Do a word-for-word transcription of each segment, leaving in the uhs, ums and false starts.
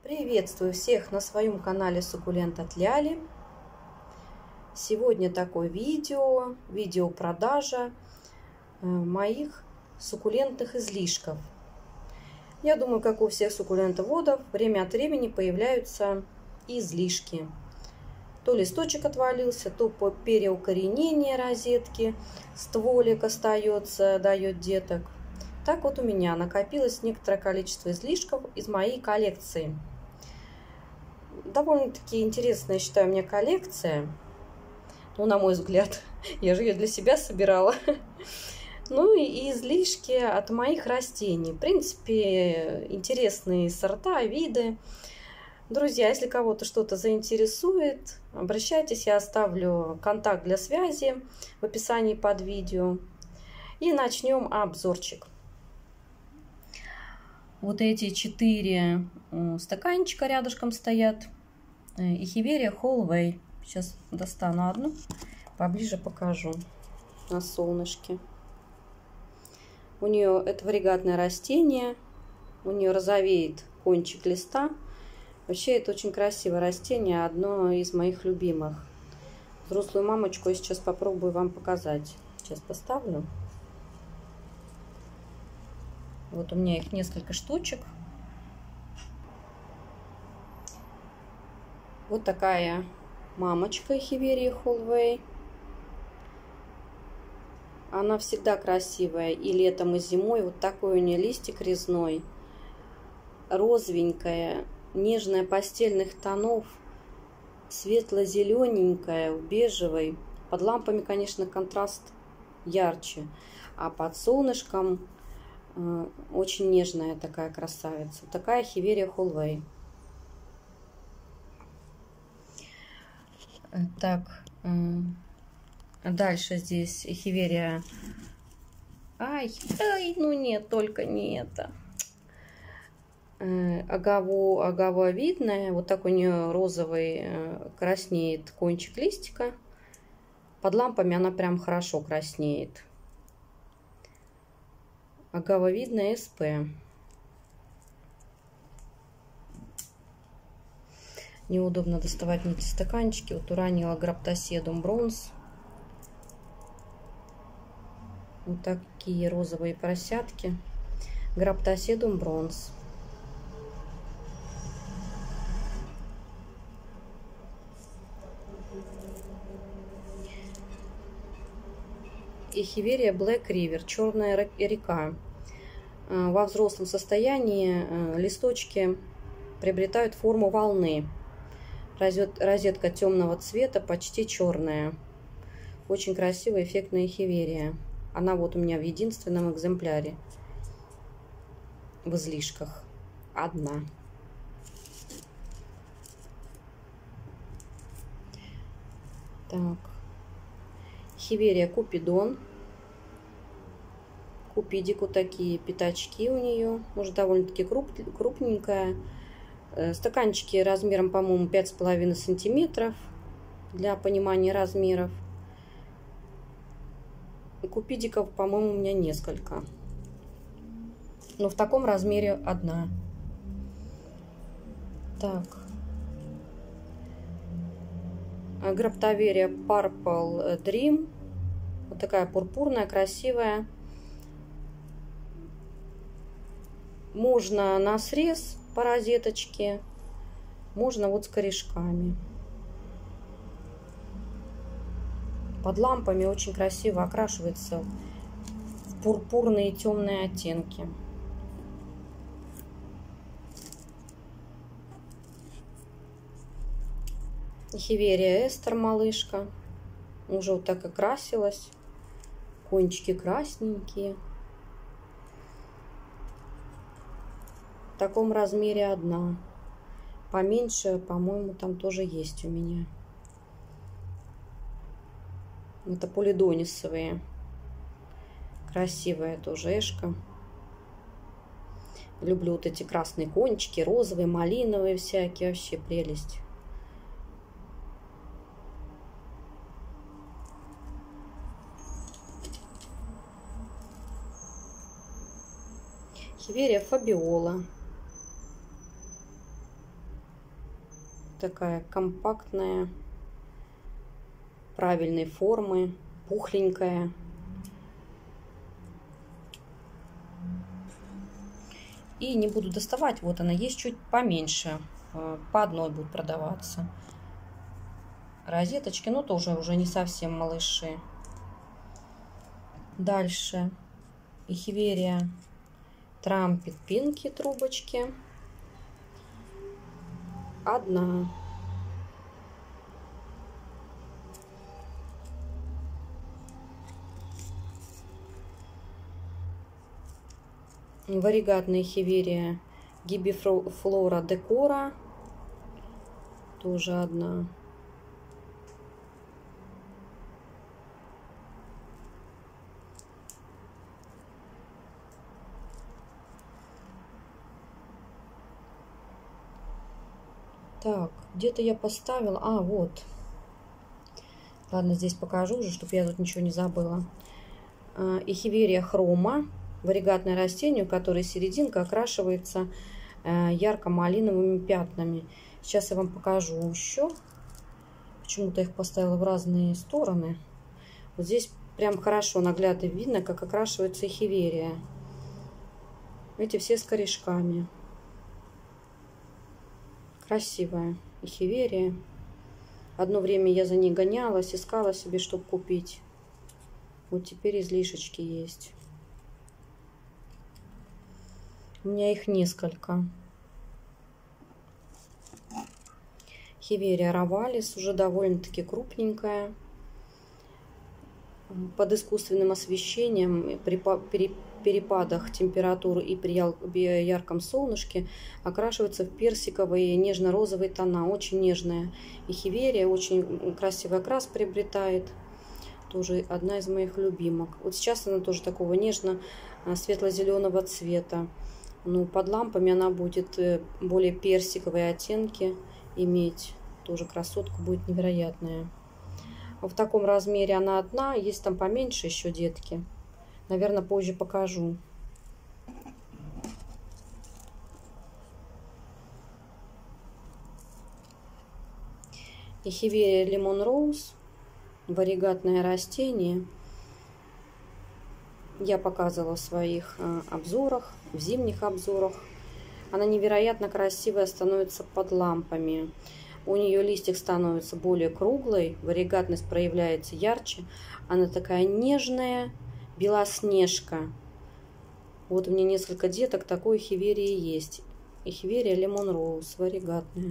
Приветствую всех на своем канале Суккулент от Ляли. Сегодня такое видео, видео продажа моих суккулентных излишков. Я думаю, как у всех суккулентоводов, время от времени появляются излишки. То листочек отвалился, то по переукоренение розетки, стволик остается, дает деток. Так вот у меня накопилось некоторое количество излишков из моей коллекции. Довольно-таки интересная, считаю, у меня коллекция. Ну, на мой взгляд, я же ее для себя собирала. Ну и излишки от моих растений. В принципе, интересные сорта, виды. Друзья, если кого-то что-то заинтересует, обращайтесь, я оставлю контакт для связи в описании под видео. И начнем обзорчик. Вот эти четыре стаканчика рядышком стоят. Эхиверия Холлвей. Сейчас достану одну, поближе покажу на солнышке. У нее это варигатное растение. У нее розовеет кончик листа. Вообще это очень красивое растение, одно из моих любимых. Взрослую мамочку я сейчас попробую вам показать. Сейчас поставлю. Вот у меня их несколько штучек. Вот такая мамочка Эхиверии Холлвей. Она всегда красивая и летом, и зимой. Вот такой у нее листик резной. Розовенькая, нежная, пастельных тонов. Светло-зелененькая, в бежевой. Под лампами, конечно, контраст ярче. А под солнышком э, очень нежная такая красавица. Такая Эхиверия Холлвей. Так, дальше здесь Эхиверия. Ай, ай, ну нет, только не это. Агаво, агововидная. Вот так у нее розовый краснеет кончик листика. Под лампами она прям хорошо краснеет. Агововидная СП. Неудобно доставать эти стаканчики. Вот уранила Граптоседум бронз. Вот такие розовые поросятки. Граптоседум бронз. Эхиверия Блэк Ривер. Черная река. Во взрослом состоянии листочки приобретают форму волны. Розетка темного цвета, почти черная. Очень красивая, эффектная эхиверия. Она вот у меня в единственном экземпляре. В излишках. Одна. Так. Эхиверия Купидон. Купидику такие пятачки у нее. Уже довольно-таки круп, крупненькая. Стаканчики размером, по-моему, пять с половиной сантиметров. Для понимания размеров. И купидиков, по-моему, у меня несколько. Но в таком размере одна. Так. Граптоверия Purple Dream. Вот такая пурпурная, красивая. Можно на срез по розеточке, можно вот с корешками. Под лампами очень красиво окрашивается в пурпурные темные оттенки. Эхиверия Эстер малышка. Уже вот так окрасилась. Кончики красненькие. В таком размере одна. Поменьше, по-моему, там тоже есть у меня. Это полидонисовые. Красивая тоже эшка. Люблю вот эти красные кончики, розовые, малиновые всякие. Вообще прелесть. Эхиверия Фабиола. Такая компактная, правильной формы, пухленькая. И не буду доставать, вот она есть чуть поменьше, по одной будет продаваться. Розеточки, но тоже уже не совсем малыши. Дальше эхиверия трампет пинки трубочки. Одна. Варигатная эхиверия гибифлора декора. Тоже одна. Так, где-то я поставила... А, вот. Ладно, здесь покажу уже, чтобы я тут ничего не забыла. Эхиверия хрома. Варигатное растение, у которой серединка окрашивается ярко-малиновыми пятнами. Сейчас я вам покажу еще. Почему-то их поставила в разные стороны. Вот здесь прям хорошо наглядно видно, как окрашивается эхиверия. Эти все с корешками. Красивая эхиверия. Одно время я за ней гонялась, искала себе, чтобы купить. Вот теперь излишечки есть. У меня их несколько. Эхиверия равалис, уже довольно-таки крупненькая. Под искусственным освещением, при перепадах температуры и при ярком солнышке окрашивается в персиковые нежно-розовые тона. Очень нежная эхиверия, очень красивый окрас приобретает. Тоже одна из моих любимок. Вот сейчас она тоже такого нежно-светло-зеленого цвета. Ну, под лампами она будет более персиковые оттенки иметь. Тоже красотка будет невероятная. В таком размере она одна. Есть там поменьше еще, детки. Наверное, позже покажу. Эхиверия лимон роуз. Варигатное растение. Я показывала в своих обзорах, в зимних обзорах. Она невероятно красивая становится под лампами. У нее листик становится более круглый, варигатность проявляется ярче. Она такая нежная, белоснежка. Вот у меня несколько деток такой эхиверии есть. Эхиверия лимон роуз, варигатная.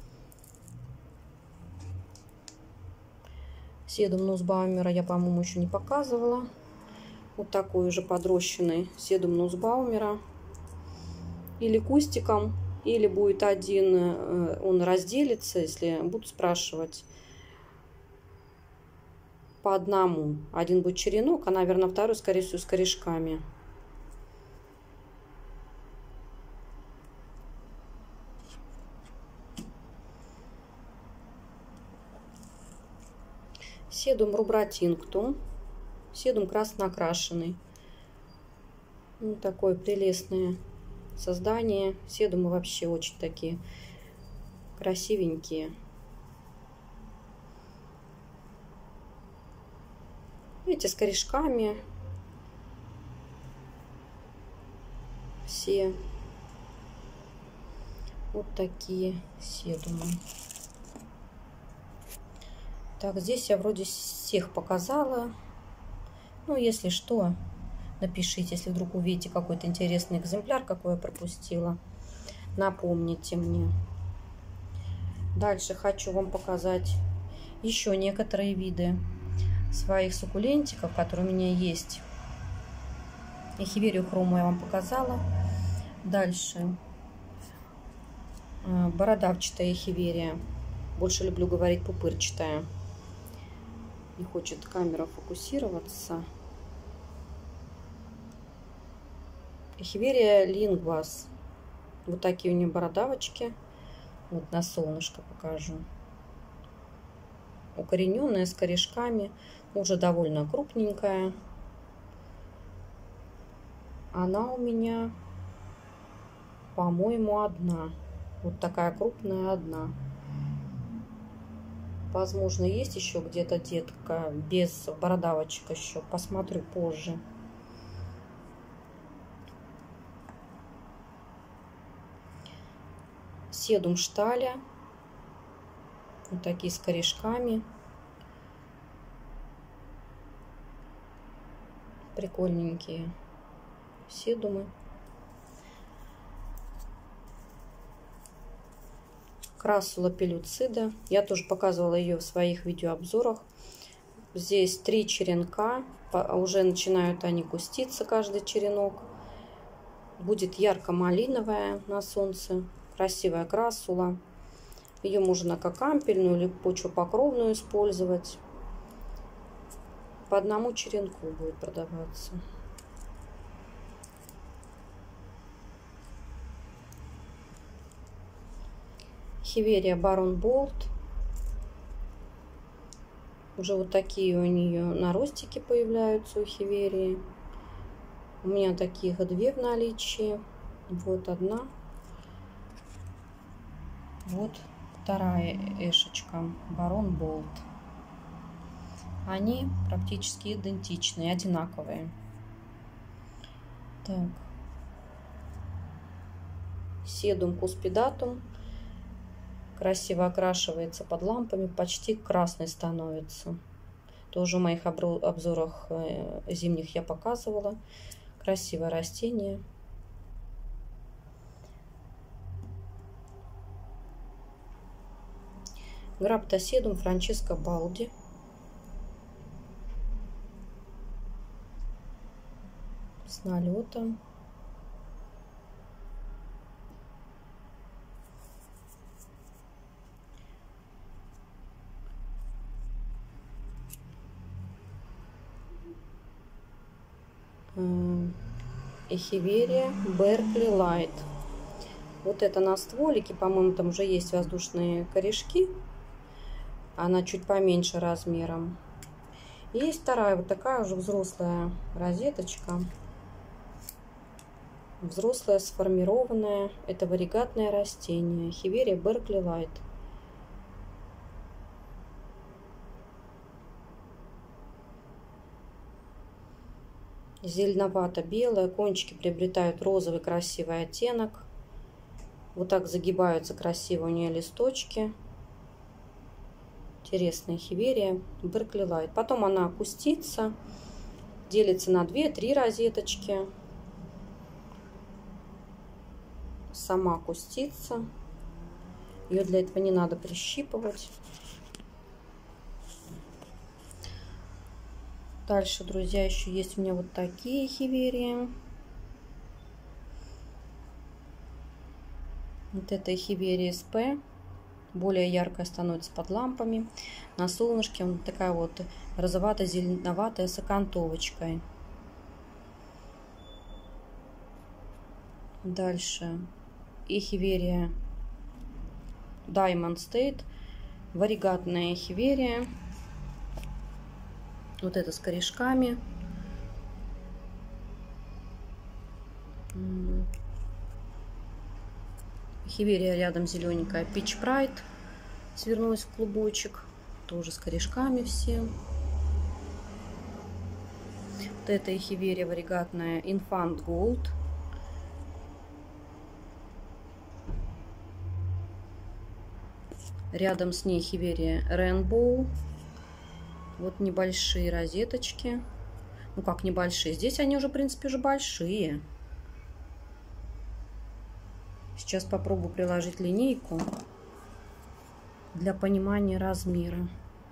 Седум нусбаумера я, по-моему, еще не показывала. Вот такой уже подрощенный седум нусбаумера. Или кустиком, или будет один, он разделится, если буду спрашивать, по одному. Один будет черенок, а, наверное, второй, скорее всего, с корешками. Седум рубратинктум. Седум красно окрашенный. Ну, такое прелестное создание. Седумы вообще очень такие красивенькие. Эти с корешками. Все. Вот такие седумы. Так, здесь я вроде всех показала. Ну, если что, напишите, если вдруг увидите какой-то интересный экземпляр, какой я пропустила. Напомните мне. Дальше хочу вам показать еще некоторые виды своих суккулентиков, которые у меня есть. Эхиверию хрому я вам показала. Дальше бородавчатая эхиверия. Больше люблю говорить пупырчатая. Не хочет камера фокусироваться. Эхиверия лингвас. Вот такие у нее бородавочки. Вот на солнышко покажу. Укорененная, с корешками. Уже довольно крупненькая. Она у меня, по-моему, одна. Вот такая крупная одна. Возможно, есть еще где-то детка без бородавочек еще. Посмотрю позже. Седум шталя. Вот такие с корешками. Прикольненькие седумы. Красула пелюцида. Я тоже показывала ее в своих видеообзорах. Здесь три черенка. Уже начинают они густиться, каждый черенок. Будет ярко-малиновая на солнце. Красивая красула. Ее можно как ампельную или почвопокровную использовать. По одному черенку будет продаваться. Эхиверия Барон Болт. Уже вот такие у нее наростики появляются у эхиверии. У меня таких две в наличии. Вот одна. Вот вторая эшечка Барон Болт. Они практически идентичные, одинаковые. Так. Седум куспидатум. Красиво окрашивается под лампами, почти красный становится. Тоже в моих обзорах зимних я показывала. Красивое растение. Граптоседум Франческо Балди. С налетом. Эхиверия Беркли Лайт. Вот это на стволике, по-моему, там уже есть воздушные корешки. Она чуть поменьше размером. И есть вторая вот такая уже взрослая розеточка. Взрослая, сформированная. Это варигатное растение. Эхиверия Беркли Лайт. Зеленовато-белая. Кончики приобретают розовый красивый оттенок. Вот так загибаются красиво у нее листочки. Интересная эхиверия Беркли Лайт. Потом она кустится. Делится на две-три розеточки. Сама кустится. Ее для этого не надо прищипывать. Дальше, друзья, еще есть у меня вот такие эхиверии. Вот это эхиверия СП. Более яркая становится под лампами. На солнышке вот такая вот розовато-зеленоватая с окантовочкой. Дальше эхиверия Diamond State. Варигатная эхиверия. Вот это с корешками. Эхиверия рядом зелененькая Peach Pride. Свернулась в клубочек. Тоже с корешками все. Вот это эхиверия варигатная Infant Gold. Рядом с ней эхиверия Rainbow. Вот небольшие розеточки. Ну как небольшие? Здесь они уже, в принципе, уже большие. Сейчас попробую приложить линейку для понимания размера.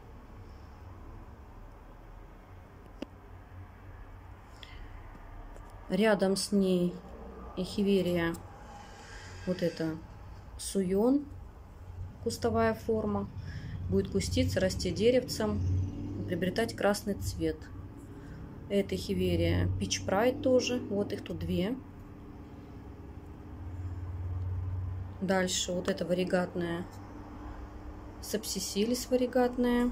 Рядом с ней эхиверия вот это суйон, кустовая форма. Будет куститься, расти деревцем, приобретать красный цвет. Это эхиверия Peach Pride тоже. Вот их тут две. Дальше вот это варигатная Сапсисилис варигатная.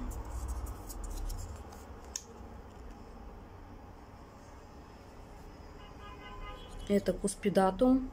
Это Куспидатум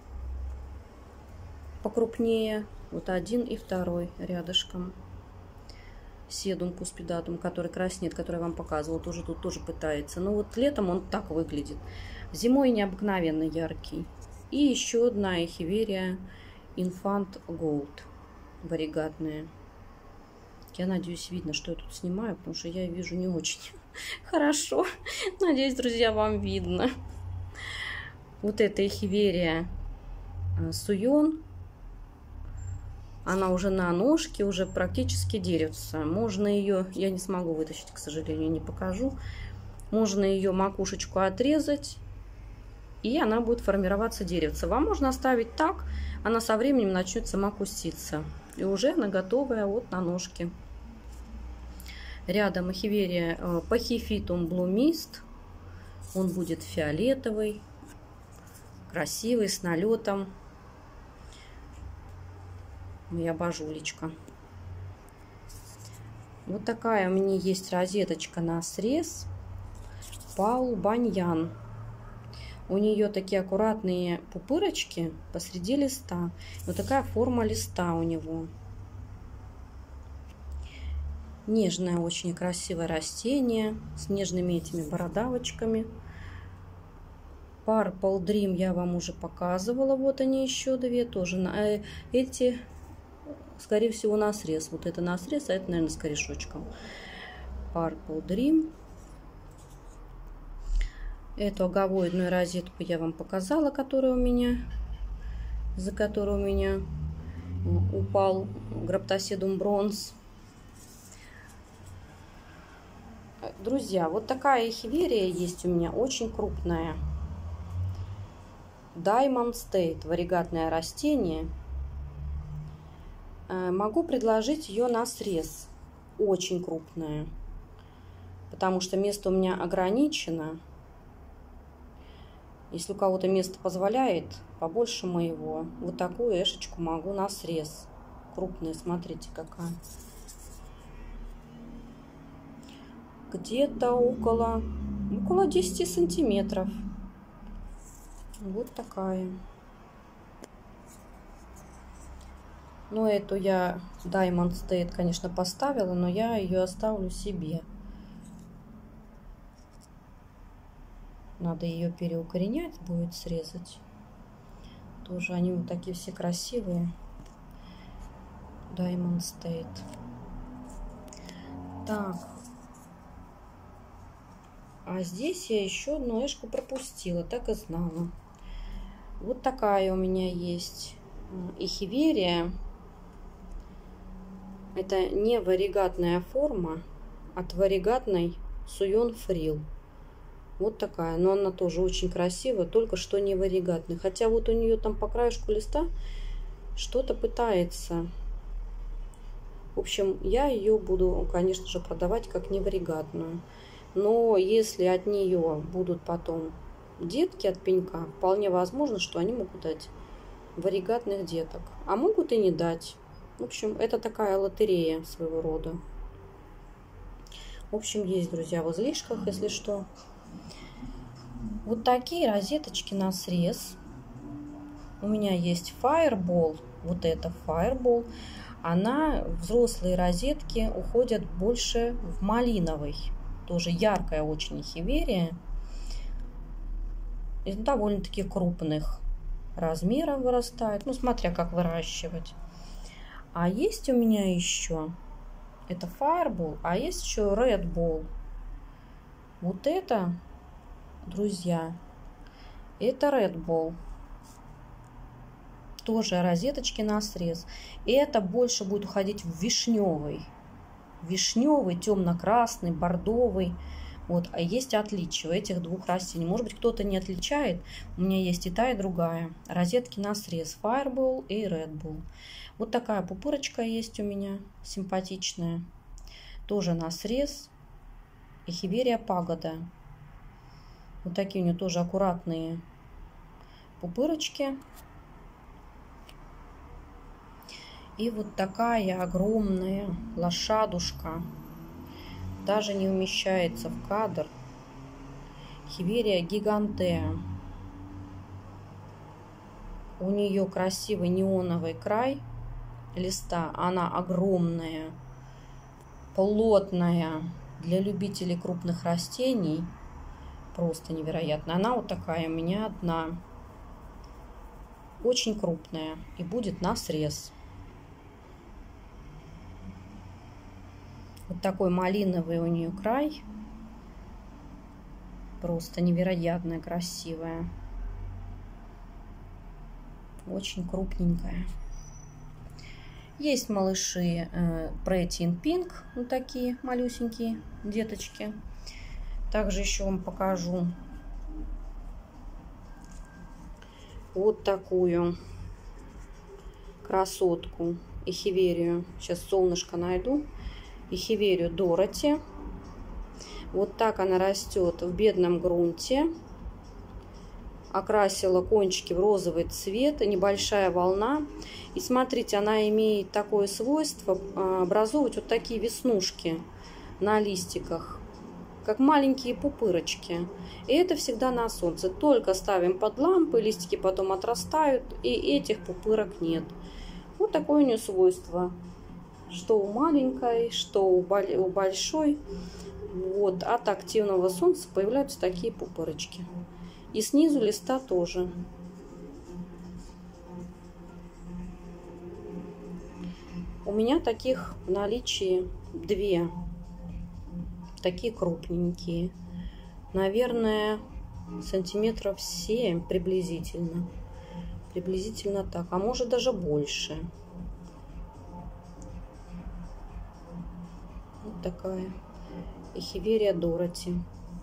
покрупнее. Вот один и второй рядышком. седум куспидатум, который краснеет, который я вам показывала, тоже тут тоже пытается. Но вот летом он так выглядит. Зимой необыкновенно яркий. И еще одна эхиверия Infant Gold варигатная. Я надеюсь, видно, что я тут снимаю, потому что я вижу не очень хорошо. Надеюсь, друзья, вам видно. Вот эта эхиверия Суйон. Она уже на ножке, уже практически деревца. Можно ее, я не смогу вытащить, к сожалению, не покажу. Можно ее макушечку отрезать, и она будет формироваться деревце. Вам можно оставить так, она со временем начнет сама куститься. И уже она готовая вот на ножке. Рядом эхиверия Pachyphytum Blumist. Он будет фиолетовый, красивый, с налетом. Моя божулечка. Вот такая у меня есть розеточка на срез. Паул Баньян. У нее такие аккуратные пупырочки посреди листа. Вот такая форма листа у него. Нежное, очень красивое растение с нежными этими бородавочками. Purple Dream я вам уже показывала. Вот они еще две тоже. Эти, скорее всего, на срез. Вот это на срез, а это, наверное, с корешочком. Purple Dream. Эту оговоидную розетку я вам показала, которая у меня, за которую у меня упал Graptosedum Bronze. Друзья, вот такая эхиверия есть у меня, очень крупная. Diamond State, варигатное растение. Могу предложить ее на срез. Очень крупная. Потому что место у меня ограничено. Если у кого-то место позволяет, побольше моего, вот такую эшечку могу на срез. Крупная, смотрите, какая. Где-то около, около десяти сантиметров. Вот такая. Ну, эту я Diamond State, конечно, поставила, но я ее оставлю себе. Надо ее переукоренять, будет срезать. Тоже они вот такие все красивые. Diamond State. Так. А здесь я еще одну эшку пропустила, так и знала. Вот такая у меня есть эхиверия. Это не варигатная форма, от варигатной Суйон Фрил. Вот такая, но она тоже очень красивая, только что не варигатная. Хотя вот у нее там по краешку листа что-то пытается. В общем, я ее буду, конечно же, продавать как неваригатную. Но если от нее будут потом детки от пенька, вполне возможно, что они могут дать варигатных деток. А могут и не дать. В общем, это такая лотерея своего рода. В общем, есть, друзья, в излишках, если что. Вот такие розеточки на срез. У меня есть Fireball. Вот это Fireball. Она, взрослые розетки, уходят больше в малиновый. Тоже яркая очень эхиверия. Из довольно-таки крупных размеров вырастает. Ну, смотря как выращивать. А есть у меня еще, это Fireball, а есть еще Red Ball. Вот это, друзья, это Red Ball. Тоже розеточки на срез. И это больше будет уходить в вишневый. Вишневый, темно-красный, бордовый. Вот, а есть отличия у этих двух растений. Может быть, кто-то не отличает. У меня есть и та, и другая. Розетки на срез. Fireball и Red Ball. Вот такая пупырочка есть у меня. Симпатичная. Тоже на срез. Эхиверия Пагода. Вот такие у нее тоже аккуратные пупырочки. И вот такая огромная лошадушка. Даже не умещается в кадр. Эхиверия Гигантея. У нее красивый неоновый край листа. Она огромная. плотная, для любителей крупных растений. Просто невероятно. Она вот такая у меня одна. Очень крупная. И будет на срез. Вот такой малиновый у нее край. Просто невероятно красивая. Очень крупненькая. Есть малыши э, Pretty in Pink. Вот такие малюсенькие деточки. Также еще вам покажу вот такую красотку эхиверию. Сейчас солнышко найду. Эхиверию Дороти. Вот так она растет в бедном грунте. Окрасила кончики в розовый цвет. Небольшая волна. И смотрите, она имеет такое свойство образовывать вот такие веснушки на листиках, как маленькие пупырочки. И это всегда на солнце. Только ставим под лампы, листики потом отрастают, и этих пупырок нет. Вот такое у нее свойство. Что у маленькой, что у большой. Вот, от активного солнца появляются такие пупырочки. И снизу листа тоже. У меня таких в наличии две. Такие крупненькие. Наверное, сантиметров семь приблизительно. Приблизительно так. А может даже больше. Вот такая эхиверия Дороти.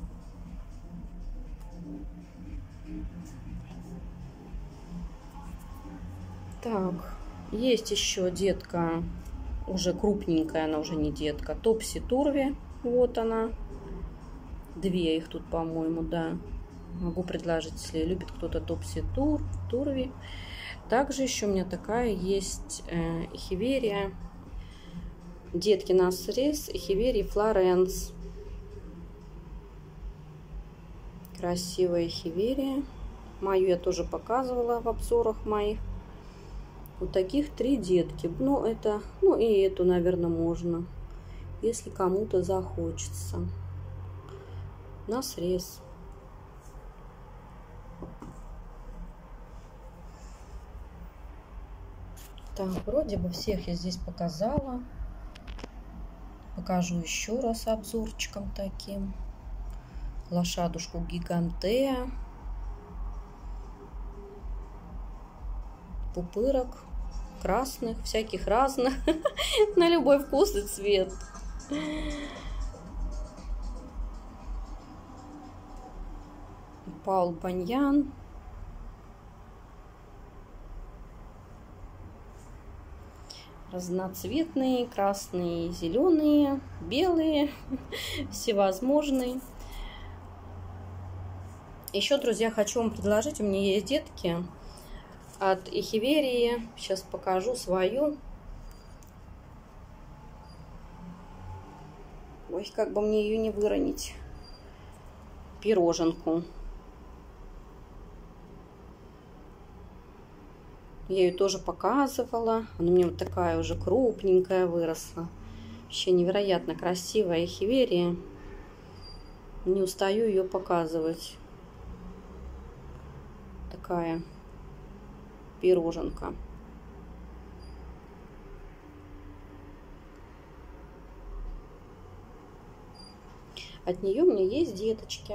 Так, есть еще детка, уже крупненькая, она уже не детка, Топси Турви. Вот она. Две их тут, по-моему, да. Могу предложить, если любит кто-то Топси Тур, Турви. Также еще у меня такая есть э, эхиверия. Детки на срез, эхиверии Флоренс. Красивая эхиверия. Мою я тоже показывала в обзорах моих. Вот таких три детки. Ну, это, ну и эту, наверное, можно, если кому-то захочется. На срез. Так, вроде бы всех я здесь показала. Покажу еще раз обзорчиком таким. Лошадушку Гигантея. Пупырок красных, всяких разных, на любой вкус и цвет. Паул Баньян. Разноцветные, красные, зеленые, белые, всевозможные. Еще, друзья, хочу вам предложить, у меня есть детки от эхиверии. Сейчас покажу свою. Ой, как бы мне ее не выронить. Пироженку. Я ее тоже показывала. Она у меня вот такая уже крупненькая выросла. Вообще невероятно красивая эхиверия. Не устаю ее показывать. Такая пироженка. От нее у меня есть деточки.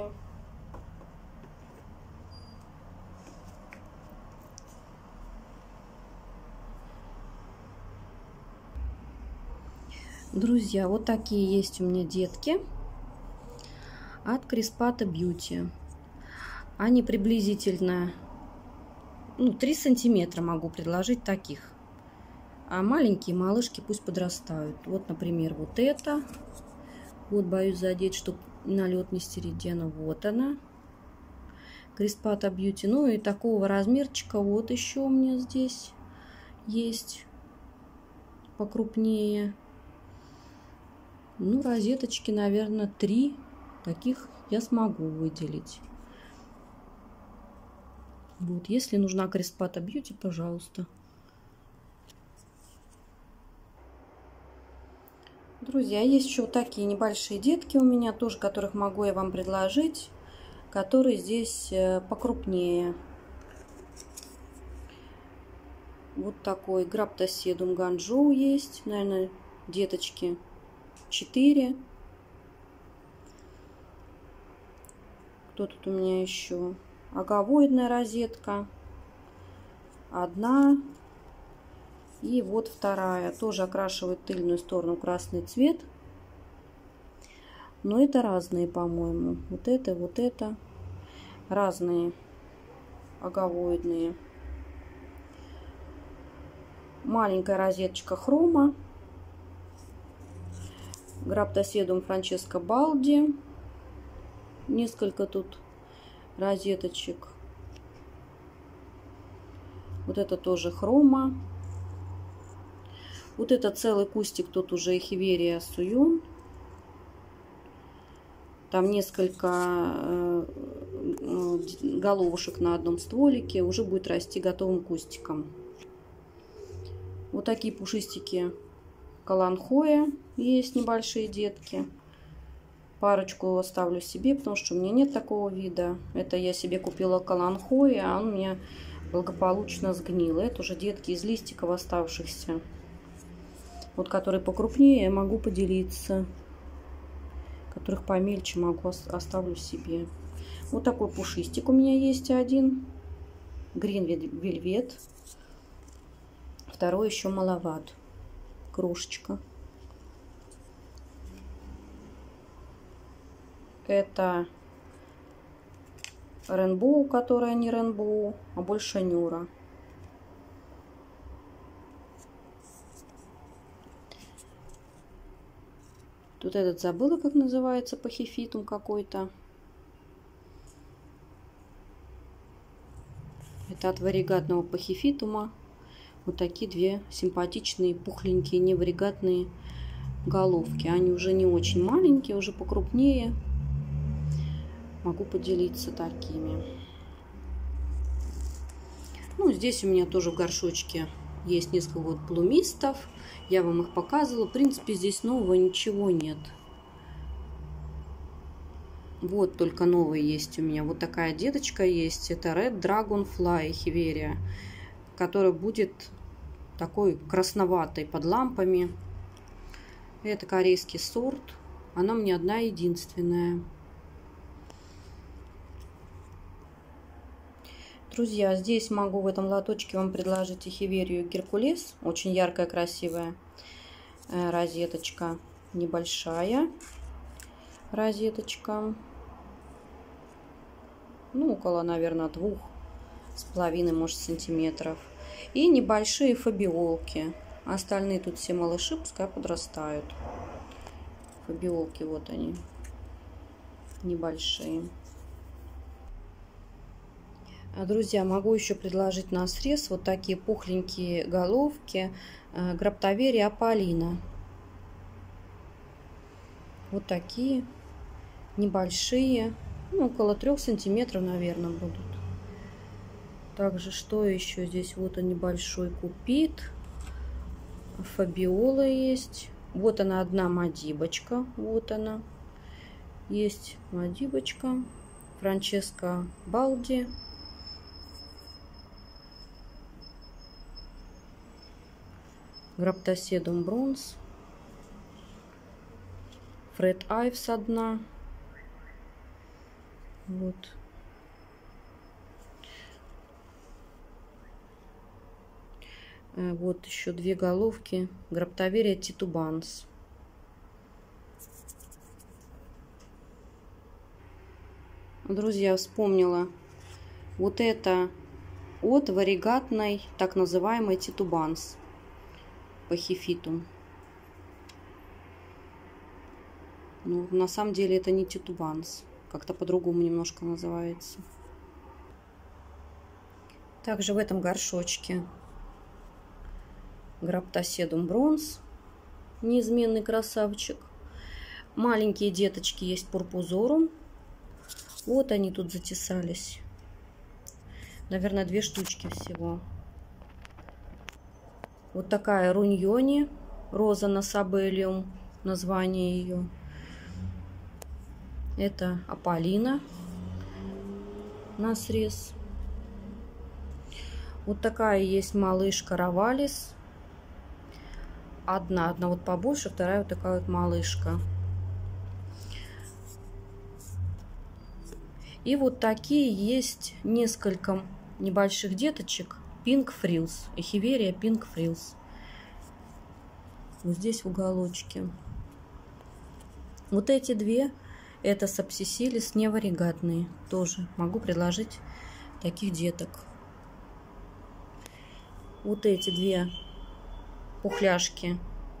Друзья, вот такие есть у меня детки от Crispata Beauty. Они приблизительно, ну, три сантиметра могу предложить таких. А маленькие малышки пусть подрастают. Вот, например, вот это. Вот, боюсь задеть, чтобы налет не стеридена. Вот она. Crispata Beauty. Ну и такого размерчика вот еще у меня здесь есть покрупнее. Ну, розеточки, наверное, три таких я смогу выделить. Вот, если нужна Crispata Beauty, пожалуйста. Друзья, есть еще вот такие небольшие детки у меня тоже, которых могу я вам предложить, которые здесь покрупнее. Вот такой Граптоседум Ганжоу есть, наверное, деточки четыре. Кто тут у меня еще? Аговоидная розетка. Одна. И вот вторая. Тоже окрашивает тыльную сторону красный цвет. Но это разные, по-моему. Вот это, вот это. Разные. Аговоидные. Маленькая розеточка хрома. Граптоседум Франческо Балди. Несколько тут розеточек. Вот это тоже хрома. Вот это целый кустик, тут уже Эхиверия Суюн. Там несколько головушек на одном стволике. Уже будет расти готовым кустиком. Вот такие пушистики Каланхоя. Есть небольшие детки. Парочку оставлю себе, потому что у меня нет такого вида. Это я себе купила Каланхоя, а он у меня благополучно сгнил. Это уже детки из листиков оставшихся. Вот которые покрупнее, я могу поделиться. Которых помельче, могу оставлю себе. Вот такой пушистик у меня есть один. Грин Вельвет. Второй еще маловат. Крошечка. Это Рейнбоу, которая не Рейнбоу, а больше Нюра. Тут этот забыла, как называется, пахифитум какой-то. Это от варигатного пахифитума. Вот такие две симпатичные, пухленькие, неваригатные головки. Они уже не очень маленькие, уже покрупнее. Могу поделиться такими. Ну, здесь у меня тоже в горшочке есть несколько вот плумистов. Я вам их показывала. В принципе, здесь нового ничего нет. Вот только новые есть у меня. Вот такая деточка есть. Это Red Dragonfly Эхиверия, которая будет такой красноватой под лампами. Это корейский сорт. Она у меня одна единственная. Друзья, здесь могу в этом лоточке вам предложить Эхиверию Геркулес. Очень яркая, красивая розеточка. Небольшая розеточка. Ну, около, наверное, двух с половиной, может, сантиметров. И небольшие фабиолки. Остальные тут все малыши, пускай подрастают. Фабиолки, вот они. Небольшие. Друзья, могу еще предложить на срез вот такие пухленькие головки Граптоверия Аполлина. Вот такие небольшие, ну, около трех сантиметров, наверное, будут. Также что еще здесь? Вот он, небольшой купид. Фабиола есть. Вот она, одна мадибочка. Вот она. Есть мадибочка. Франческо Балди. Граптоседум Бронз. Фред Айвс одна. Вот. Вот еще две головки. Граптоверия Титубанс. Друзья, вспомнила. Вот это от варигатной, так называемой Титубанс. Пахифитум. Ну, на самом деле это не Титубанс. Как-то по-другому немножко называется. Также в этом горшочке Граптоседум Бронз. Неизменный красавчик. Маленькие деточки есть Пурпузорум. Вот они тут затесались. Наверное, две штучки всего. Вот такая Руньони, Роза Насабелиум, название ее. Это Аполлина на срез. Вот такая есть малышка Равалис. Одна, одна вот побольше, вторая вот такая вот малышка. И вот такие есть несколько небольших деточек. Pink Frills. Эхиверия Pink Frills. Вот здесь в уголочке. Вот эти две, это Сапсисилис неваригатные. Тоже могу предложить таких деток. Вот эти две пухляшки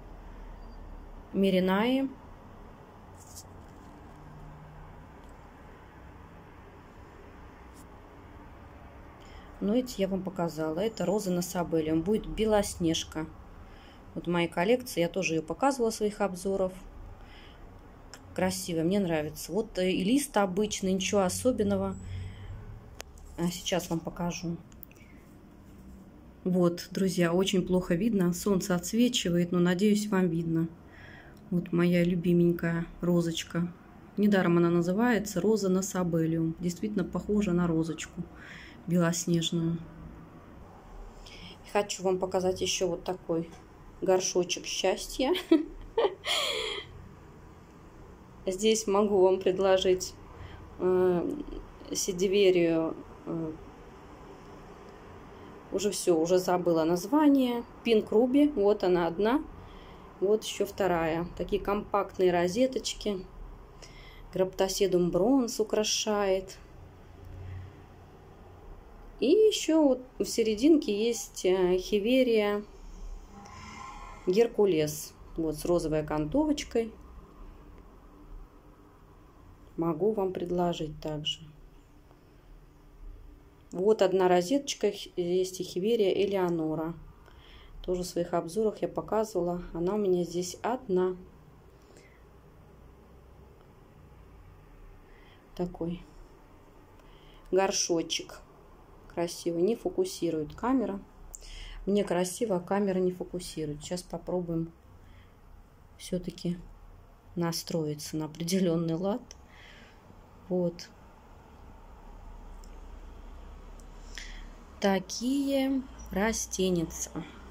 Меринаи. Но эти я вам показала. Это роза Насабелиум. Будет Белоснежка. Вот в моей коллекции. Я тоже ее показывала в своих обзорах. Красивая, мне нравится. Вот и лист обычный, ничего особенного. А сейчас вам покажу. Вот, друзья, очень плохо видно. Солнце отсвечивает, но надеюсь, вам видно. Вот моя любименькая розочка. Недаром она называется роза Насабелиум. Действительно похожа на розочку белоснежную. Хочу вам показать еще вот такой горшочек счастья. Здесь могу вам предложить э, сидиверию. Э, уже все, уже забыла название. Pink Ruby. Вот она одна. Вот еще вторая. Такие компактные розеточки. Граптоседум бронз украшает. И еще вот в серединке есть Хиверия Геркулес. Вот с розовой окантовочкой. Могу вам предложить также. Вот одна розеточка. Есть Хиверия Элеонора. Тоже в своих обзорах я показывала. Она у меня здесь одна. Такой горшочек. Красиво. Не фокусирует камера. Мне красиво, а камера не фокусирует. Сейчас попробуем все-таки настроиться на определенный лад. Вот. Такие растеница.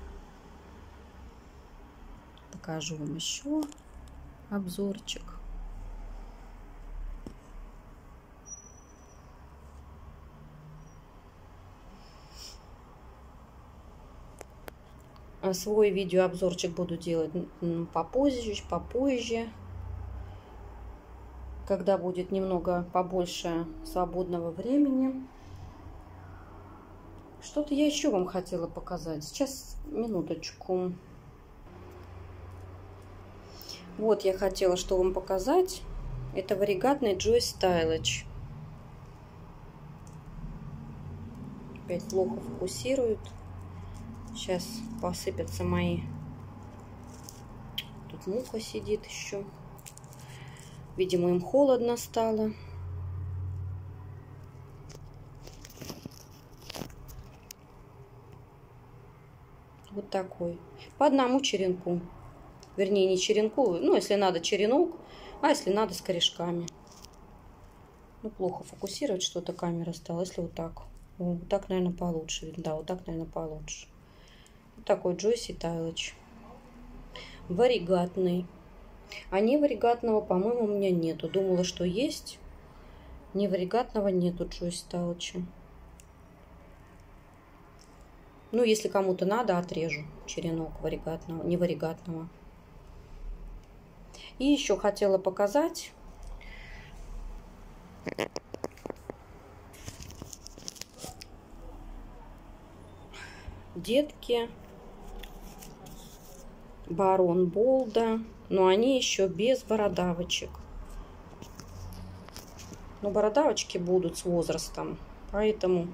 Покажу вам еще обзорчик. Свой видеообзорчик буду делать попозже, попозже, когда будет немного побольше свободного времени. Что-то я еще вам хотела показать. Сейчас, минуточку. Вот я хотела что вам показать. Это варигатный Joy Stylage. Опять плохо фокусирует. Сейчас посыпятся мои. Тут муха сидит еще. Видимо, им холодно стало. Вот такой. По одному черенку. Вернее, не черенку. Ну, если надо черенок, а если надо с корешками. Ну, плохо фокусировать что-то камера стала. Если вот так. Вот так, наверное, получше. Да, вот так, наверное, получше. Такой Joy Stylage. Варигатный. А неваригатного, по-моему, у меня нету. Думала, что есть. Неваригатного нету Joy Stylage. Ну, если кому-то надо, отрежу черенок варигатного, неваригатного. И еще хотела показать. Детки. Барон Болда, но они еще без бородавочек. Но бородавочки будут с возрастом, поэтому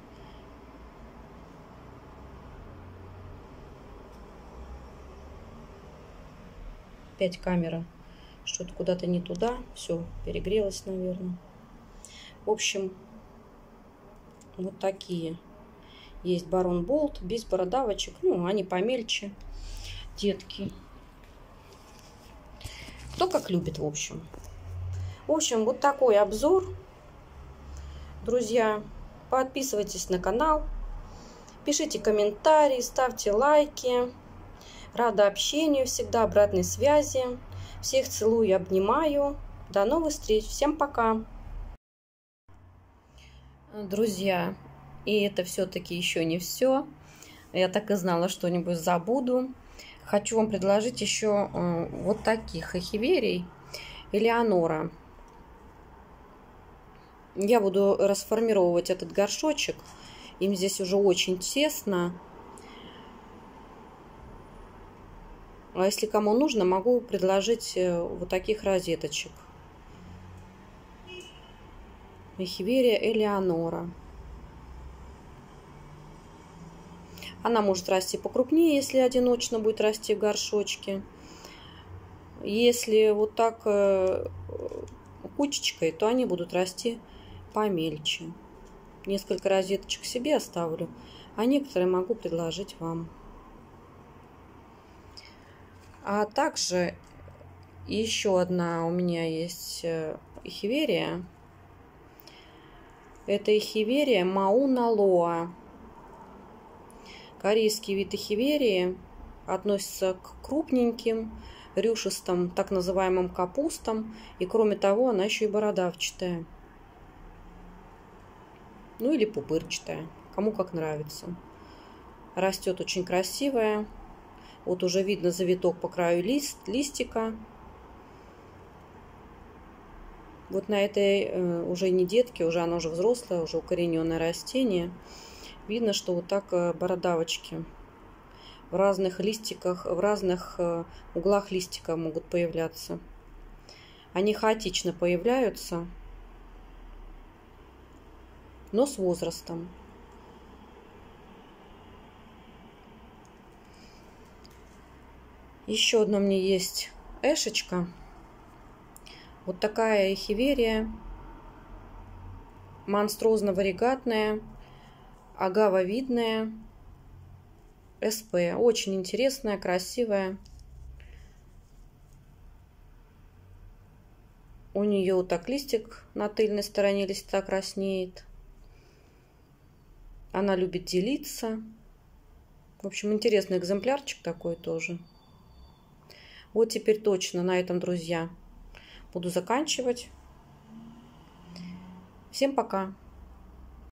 опять камера что-то куда-то не туда, все перегрелось, наверное. В общем, вот такие есть Барон Болд без бородавочек, ну они помельче. Детки. кто как любит, в общем. В общем, вот такой обзор. Друзья, подписывайтесь на канал, пишите комментарии, ставьте лайки. Рада общению, всегда обратной связи. Всех целую и обнимаю. До новых встреч. Всем пока. Друзья, и это все-таки еще не все. Я так и знала, что-нибудь забуду. Хочу вам предложить еще вот таких эхиверий. Элеонора. Я буду расформировать этот горшочек. Им здесь уже очень тесно. А если кому нужно, могу предложить вот таких розеточек. Эхиверия Элеонора. Она может расти покрупнее, если одиночно будет расти в горшочке. Если вот так кучечкой, то они будут расти помельче. Несколько розеточек себе оставлю, а некоторые могу предложить вам. А также еще одна у меня есть эхиверия. Это эхиверия Мауна Лоа. Корейский вид эхиверии относится к крупненьким, рюшистым, так называемым капустам. И кроме того, она еще и бородавчатая. Ну или пупырчатая, кому как нравится. Растет очень красивая. Вот уже видно завиток по краю лист, листика. Вот на этой э, уже не детке, уже она уже взрослая, уже укорененное растение. Видно, что вот так э, бородавочки в разных листиках, в разных э, углах листика могут появляться. Они хаотично появляются, но с возрастом. Еще одна мне есть эшечка. Вот такая эхиверия. Монстрозно-варигатная, агавовидная. СП. Очень интересная, красивая. У нее вот так листик на тыльной стороне листа краснеет. Она любит делиться. В общем, интересный экземплярчик такой тоже. Вот теперь точно на этом, друзья, буду заканчивать. Всем пока!